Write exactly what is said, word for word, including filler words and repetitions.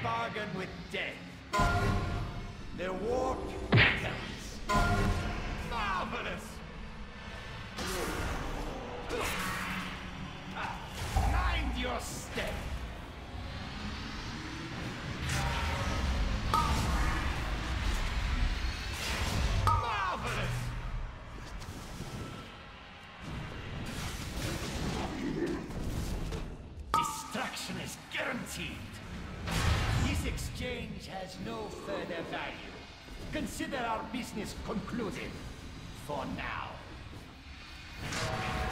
bargain with death. The warp beckons. Marvelous! Mind your step. Marvelous! Destruction is guaranteed. This exchange has no further value. Consider our business concluded. For now.